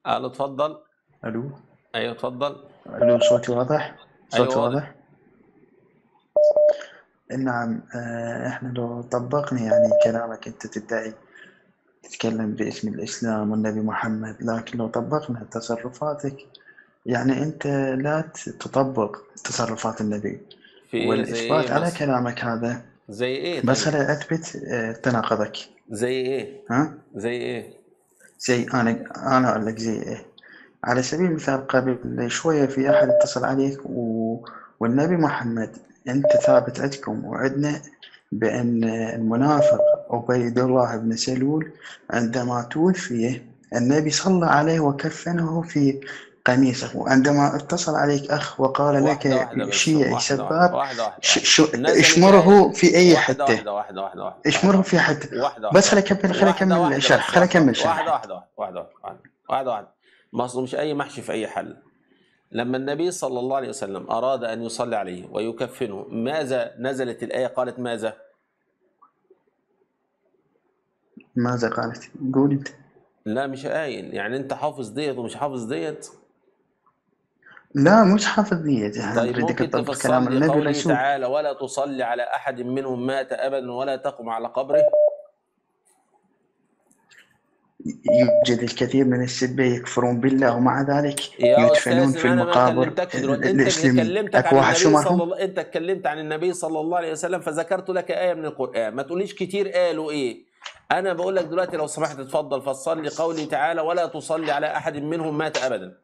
الو اتفضل. الو. ايوه اتفضل. الو، صوتي واضح؟ ايوه صوتي واضح. واضح. نعم. احنا لو طبقنا يعني كلامك، انت تدعي تتكلم باسم الاسلام والنبي محمد، لكن لو طبقنا تصرفاتك، يعني انت لا تطبق تصرفات النبي. زي ايه والاثبات على مثلا؟ كلامك هذا زي ايه بس طيب؟ على اثبت تناقضك. زي ايه؟ ها؟ زي ايه؟ زي انا اقول لك زي ايه. على سبيل المثال، قبل شوية في أحد اتصل عليك والنبي محمد، أنت ثابت عندكم وعندنا بأن المنافق عبيد الله بن سلول عندما توفي النبي صلى عليه وكفنه في قميصه. وعندما اتصل عليك أخ وقال واحدة لك واحدة بس، شيعي واحدة واحدة سباب، واحدة واحدة واحدة. نزلت اشمره آية. في أي واحدة حتة. واحدة واحدة واحدة واحدة اشمره واحدة في حتة. واحدة بس واحدة خليني واحدة أكمل، خليني واحدة أكمل واحدة شرح، بس، خليني واحدة أكمل واحدة شرح. واحدة واحدة واحدة واحدة واحدة واحدة. ما أصله مش أي محشي في أي حل. لما النبي صلى الله عليه وسلم أراد أن يصلي عليه ويكفنه، ماذا نزلت الآية؟ قالت ماذا؟ ماذا قالت؟ قول أنت. لا مش قايل، يعني أنت حافظ ديت ومش حافظ ديت. لا، مش حافظ نيتي. أنا طيب بدك ممكن أطبق تفسر كلام لي النبي قوله الرسول. تعالى ولا تصلي على أحد منهم مات أبدا ولا تقم على قبره؟ يوجد الكثير من السبة يكفرون بالله ومع ذلك يا يدفنون أستاذ في أنا ما المقابر كلمتكش دلوقتي، أنت الإسلامية. كلمتك أكو عن واحد النبي صلى شمرهم. الله، أنت اتكلمت عن النبي صلى الله عليه وسلم فذكرت لك آية من القرآن، ما تقوليش كتير قالوا إيه. أنا بقول لك دلوقتي لو سمحت اتفضل فسر لي قولي تعالى ولا تصلي على أحد منهم مات أبدا.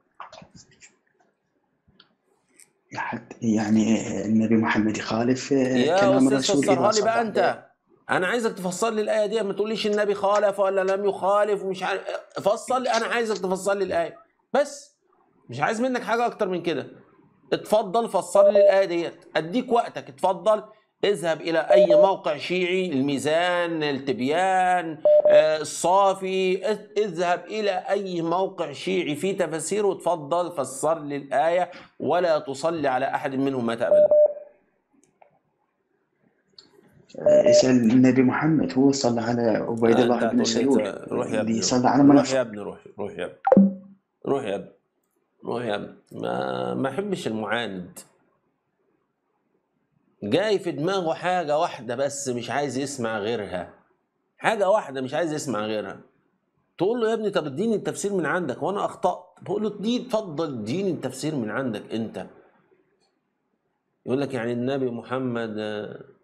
يعني النبي محمد يخالف يا كلام أستاذ الرسول إذا فسرها لي صلى بقى عليه. أنت. أنا عايزك تفسر لي الآية دي، ما تقوليش النبي خالف ولا لم يخالف ومش عارف. فسر لي، أنا عايزك تفسر لي الآية بس، مش عايز منك حاجة أكتر من كده. اتفضل فسر لي الآية ديت، أديك وقتك، اتفضل. اذهب إلى أي موقع شيعي، الميزان، التبيان، الصافي، اذهب إلى أي موقع شيعي فيه تفسير وتفضل فسر لي الآية ولا تصلي على أحد منهم مات أبدا. اسأل النبي محمد، هو صلى على عبيد أنت الله بن هتقول لي سلول روح يا اللي ابني، روح صلى على روح يا منافق. ابني، روح روح يا ابني، روح يا ابني، روح يا ابني. ما أحبش المعاند. جاي في دماغه حاجة واحدة بس مش عايز يسمع غيرها، حاجة واحدة مش عايز يسمع غيرها. تقول له يا ابني طب اديني التفسير من عندك وانا اخطأت، بقول له دي اتفضل اديني التفسير من عندك انت. يقول لك يعني النبي محمد